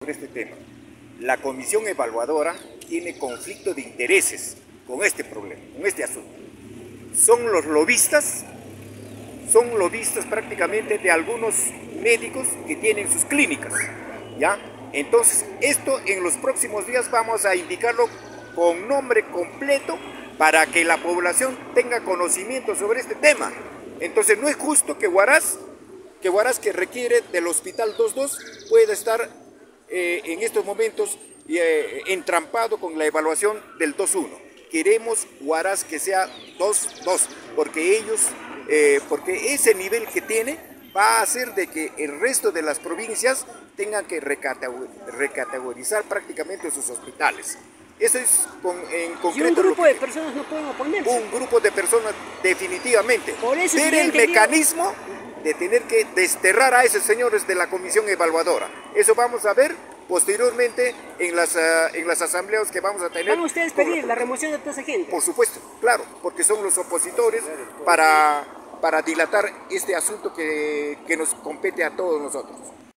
sobre este tema. La comisión evaluadora tiene conflicto de intereses con este problema, con este asunto. Son lobistas prácticamente de algunos médicos que tienen sus clínicas, ¿ya? Entonces, esto en los próximos días vamos a indicarlo con nombre completo para que la población tenga conocimiento sobre este tema. Entonces, no es justo que Huaraz que requiere del Hospital 22 pueda estar en estos momentos entrampado con la evaluación del 2.1. Queremos Huaraz que sea 2.2, porque porque ese nivel que tiene va a hacer de que el resto de las provincias tengan que recategorizar prácticamente sus hospitales. Eso es en concreto. Y un grupo de personas no pueden oponerse. Un grupo de personas definitivamente. Por eso ver el mecanismo de tener que desterrar a esos señores de la comisión evaluadora. Eso vamos a ver posteriormente en las asambleas que vamos a tener. ¿Van ustedes a pedir la remoción de toda esa gente? Por supuesto, claro, porque son los opositores para dilatar este asunto que nos compete a todos nosotros.